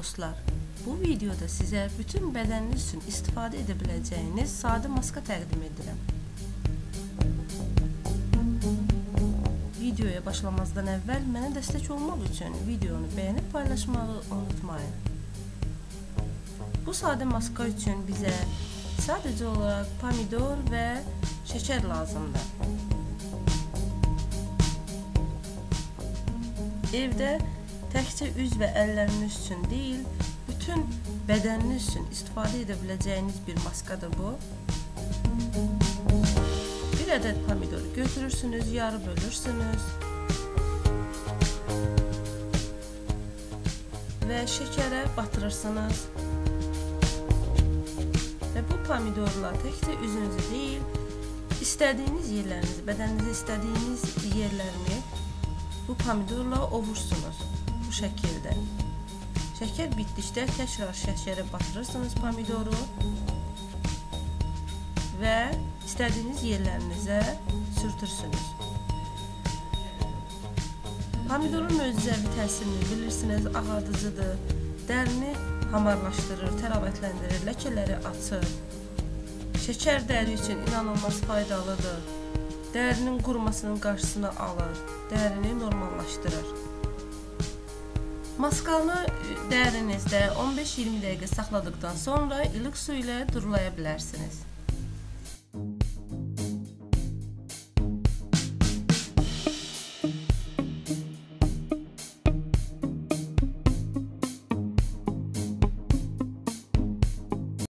dostlar, bu videoda sizə bütün bədəniniz üçün istifadə edə biləcəyiniz sadə maska təqdim edirəm. Videoya başlamazdan əvvəl mənə dəstək olmaq üçün videonu bəyənib paylaşmağı unutmayın. Bu sadə maska üçün bizə sadəcə olaraq pomidor və şəkər lazımdır. Evdə təkcə üz və əlləriniz üçün deyil, bütün bədəniniz üçün istifadə edə biləcəyiniz bir maskadır bu. Bir ədəd pomidoru götürürsünüz, yarı bölürsünüz və şəkərə batırırsınız. Və bu pomidorla təkcə üzünüzü deyil, istədiyiniz yerlərinizi, bədəninizə istədiyiniz yerlərini bu pomidorla ovursunuz bu şəkildə. Şəkər bitdikdə təkrar şəkərə batırırsınız pomidoru və istədiyiniz yerlərinizə sürtürsünüz. Pomidorun möcüzəvi təsirini bilirsiniz, ağardıcıdır, dərini hamarlaşdırır, təravətləndirir, ləkələri açır. Şəkər dəri üçün inanılmaz faydalıdır. Dərinin qurumasının qarşısını alır, dərini normallaşdırır. Maskanı dərinizdə 15-20 dəqiqə saxladıqdan sonra ilıq su ilə durulaya bilərsiniz.